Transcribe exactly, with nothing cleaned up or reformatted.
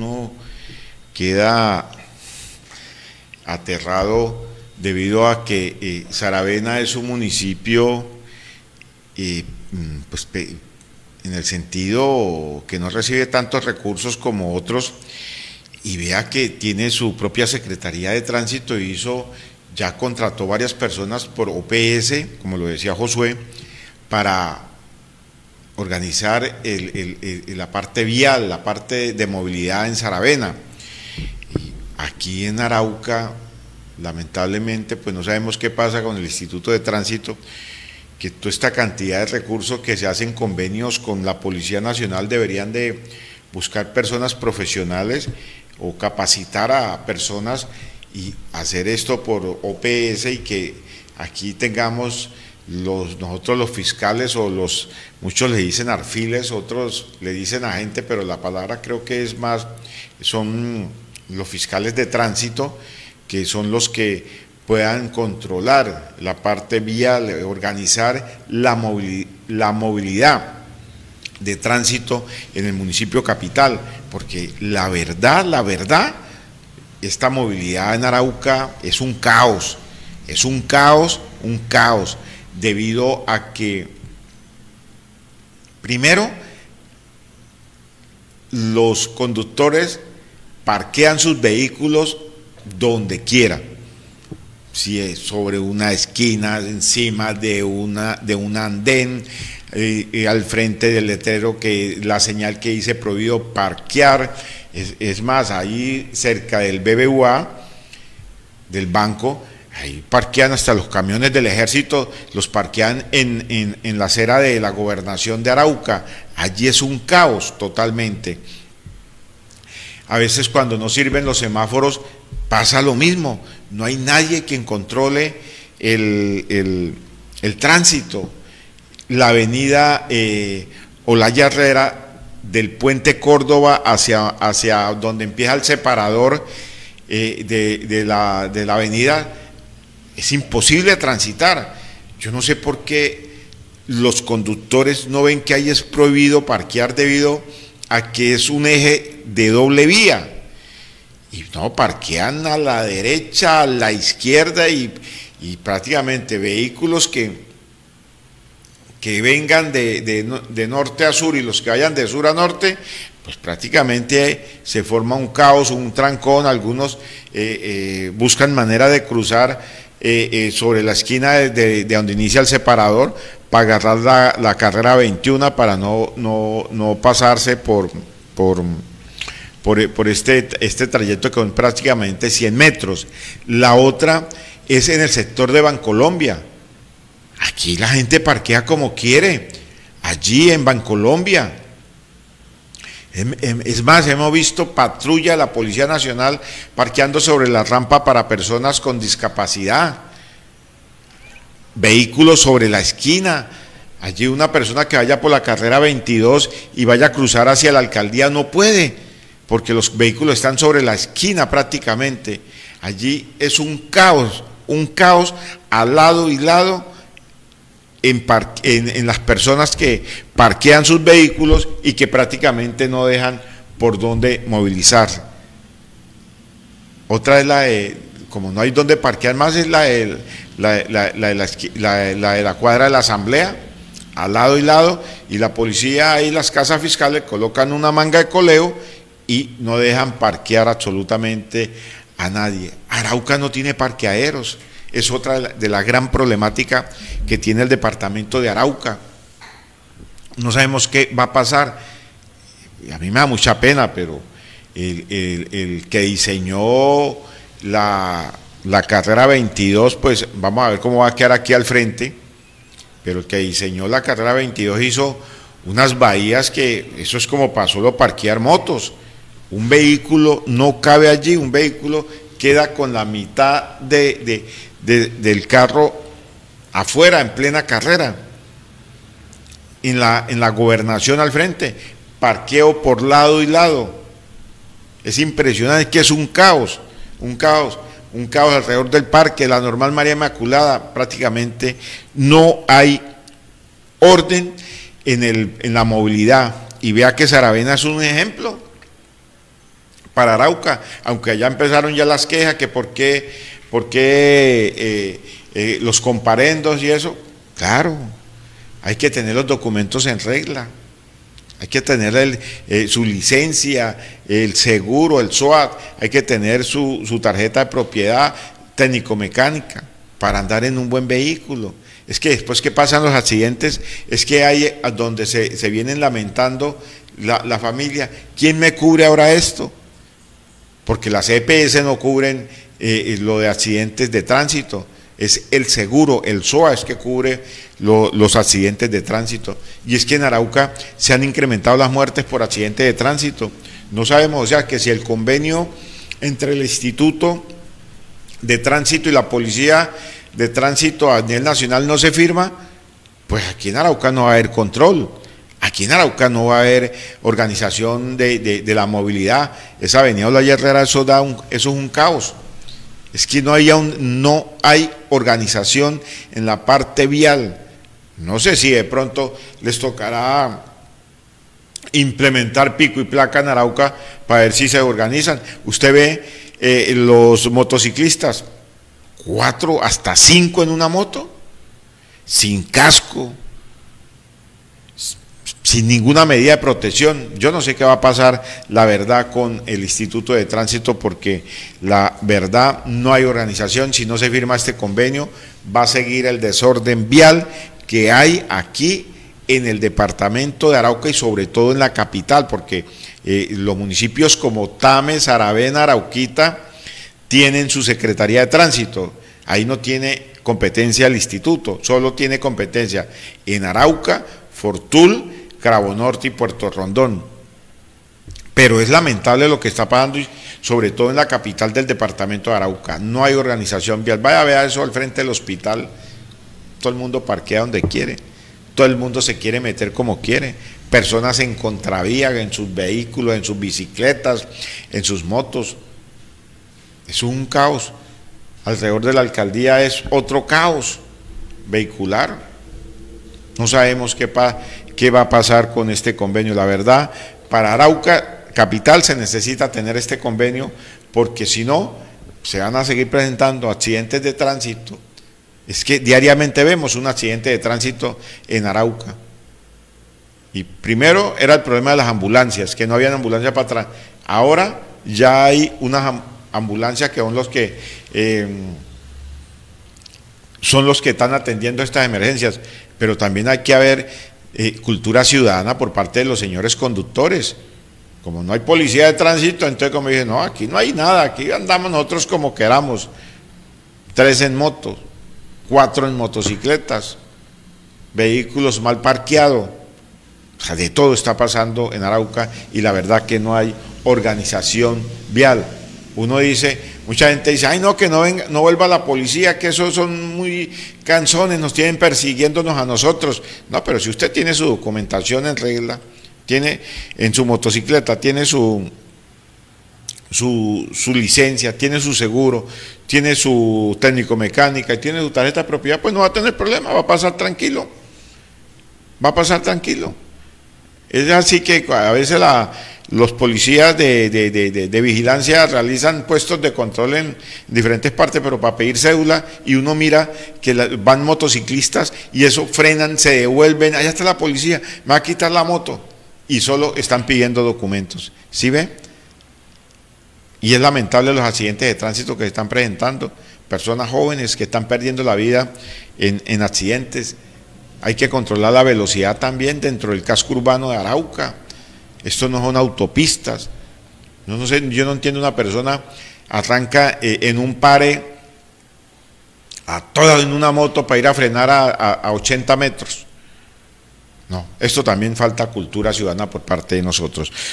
Uno queda aterrado debido a que eh, Saravena es un municipio eh, pues, en el sentido que no recibe tantos recursos como otros, y vea que tiene su propia Secretaría de Tránsito y hizo, ya contrató varias personas por O P S, como lo decía Josué, para organizar el, el, el, la parte vial, la parte de movilidad en Saravena. Y aquí en Arauca, lamentablemente, pues no sabemos qué pasa con el Instituto de Tránsito, que toda esta cantidad de recursos que se hacen convenios con la Policía Nacional deberían de buscar personas profesionales o capacitar a personas y hacer esto por O P S, y que aquí tengamos los, nosotros los fiscales, o los, muchos le dicen arfiles, otros le dicen agente, pero la palabra creo que es más, son los fiscales de tránsito, que son los que puedan controlar la parte vial, organizar la movilidad, la movilidad de tránsito en el municipio capital, porque la verdad, la verdad, esta movilidad en Arauca es un caos, es un caos, un caos, debido a que, primero, los conductores parquean sus vehículos donde quiera, si es sobre una esquina, encima de una de un andén, eh, eh, al frente del letrero, que la señal que dice prohibido parquear, es, es más, ahí cerca del B B V A, del banco, ahí parquean hasta los camiones del ejército, los parquean en, en, en la acera de la gobernación de Arauca. Allí es un caos totalmente. A veces cuando no sirven los semáforos pasa lo mismo, no hay nadie quien controle el, el, el tránsito. La avenida eh, Olaya Herrera, del puente Córdoba hacia, hacia donde empieza el separador eh, de, de, la, de la avenida, es imposible transitar. Yo no sé por qué los conductores no ven que ahí es prohibido parquear, debido a que es un eje de doble vía, y no, parquean a la derecha, a la izquierda, y, y prácticamente vehículos que, que vengan de, de, de norte a sur y los que vayan de sur a norte, pues prácticamente se forma un caos, un trancón. Algunos eh, eh, buscan manera de cruzar eh, eh, sobre la esquina de, de, de donde inicia el separador, para agarrar la, la carrera veintiuno, para no, no, no pasarse por, por, por, por este, este trayecto que son prácticamente cien metros. La otra es en el sector de Bancolombia. Aquí la gente parquea como quiere, allí en Bancolombia. Es más, hemos visto patrulla de la Policía Nacional parqueando sobre la rampa para personas con discapacidad, vehículos sobre la esquina. Allí una persona que vaya por la carrera veintidós y vaya a cruzar hacia la alcaldía no puede, porque los vehículos están sobre la esquina prácticamente. Allí es un caos, un caos al lado y lado en, en, en las personas que parquean sus vehículos y que prácticamente no dejan por dónde movilizar. Otra es la de, como no hay dónde parquear más, es la de la, la, la, la, la, la, de la cuadra de la Asamblea, al lado y lado, y la policía y las casas fiscales colocan una manga de coleo y no dejan parquear absolutamente a nadie. Arauca no tiene parqueaderos, es otra de la, de la gran problemática que tiene el departamento de Arauca. No sabemos qué va a pasar. A mí me da mucha pena, pero el, el, el que diseñó la, la carrera veintidós, pues vamos a ver cómo va a quedar aquí al frente, pero el que diseñó la carrera veintidós hizo unas bahías que eso es como para solo parquear motos. Un vehículo no cabe allí, un vehículo queda con la mitad de, de, de, del carro afuera, en plena carrera, en la, en la gobernación al frente, parqueo por lado y lado. Es impresionante, que es un caos, un caos, un caos alrededor del parque, la Normal María Inmaculada. Prácticamente no hay orden en, el, en la movilidad, y vea que Saravena es un ejemplo. para Arauca, aunque allá empezaron ya las quejas, que por qué, por qué eh, eh, los comparendos y eso. Claro, hay que tener los documentos en regla, hay que tener el, eh, su licencia, el seguro, el S O A T, hay que tener su, su tarjeta de propiedad técnico-mecánica para andar en un buen vehículo. Es que después que pasan los accidentes, es que hay donde se, se vienen lamentando la, la familia, ¿quién me cubre ahora esto? Porque las E P S no cubren eh, lo de accidentes de tránsito, es el seguro, el S O A es que cubre lo, los accidentes de tránsito. Y es que en Arauca se han incrementado las muertes por accidentes de tránsito. No sabemos, o sea, que si el convenio entre el Instituto de Tránsito y la Policía de Tránsito a nivel nacional no se firma, pues aquí en Arauca no va a haber control. Aquí en Arauca no va a haber organización de, de, de la movilidad. Esa avenida Olaya Herrera, eso, da un, eso es un caos. Es que no hay, un, no hay organización en la parte vial. No sé si de pronto les tocará implementar pico y placa en Arauca para ver si se organizan. Usted ve eh, los motociclistas, cuatro hasta cinco en una moto, sin casco, sin ninguna medida de protección. Yo no sé qué va a pasar, la verdad, con el Instituto de Tránsito, porque la verdad no hay organización. Si no se firma este convenio, va a seguir el desorden vial que hay aquí en el departamento de Arauca y sobre todo en la capital, porque eh, los municipios como Tame, Saravena, Arauquita tienen su Secretaría de Tránsito. Ahí no tiene competencia el instituto, solo tiene competencia en Arauca, Fortul, Cravo Norte y Puerto Rondón. Pero es lamentable lo que está pasando, sobre todo en la capital del departamento de Arauca. No hay organización vial. Vaya a ver eso al frente del hospital. Todo el mundo parquea donde quiere. Todo el mundo se quiere meter como quiere. Personas en contravía, en sus vehículos, en sus bicicletas, en sus motos. Es un caos. Alrededor de la alcaldía es otro caos vehicular. No sabemos qué, pa, qué va a pasar con este convenio. La verdad, para Arauca capital se necesita tener este convenio, porque si no, se van a seguir presentando accidentes de tránsito. Es que diariamente vemos un accidente de tránsito en Arauca. Y primero era el problema de las ambulancias, que no habían ambulancias para atrás. Ahora ya hay unas ambulancias que son los que eh, son los que están atendiendo estas emergencias, pero también hay que haber eh, cultura ciudadana por parte de los señores conductores. Como no hay policía de tránsito, entonces como dije, no, aquí no hay nada, aquí andamos nosotros como queramos, tres en moto, cuatro en motocicletas, vehículos mal parqueados. O sea, de todo está pasando en Arauca y la verdad que no hay organización vial. Uno dice, mucha gente dice, ay no, que no venga, no vuelva la policía, que esos son muy canzones, nos tienen persiguiéndonos a nosotros. No, pero si usted tiene su documentación en regla, tiene en su motocicleta, tiene su, su, su licencia, tiene su seguro, tiene su técnico mecánica y tiene su tarjeta de propiedad, pues no va a tener problema, va a pasar tranquilo, va a pasar tranquilo. Es así que a veces la, los policías de, de, de, de, de vigilancia realizan puestos de control en diferentes partes, pero para pedir cédula, y uno mira que la, van motociclistas y eso frenan, se devuelven, allá está la policía, me va a quitar la moto, y solo están pidiendo documentos. ¿Sí ve? Y es lamentable los accidentes de tránsito que se están presentando, personas jóvenes que están perdiendo la vida en, en accidentes. Hay que controlar la velocidad también dentro del casco urbano de Arauca. Esto no son autopistas. Yo no sé, yo no entiendo, una persona arranca eh, en un pare a toda en una moto para ir a frenar a, a, a ochenta metros. No, esto también falta cultura ciudadana por parte de nosotros.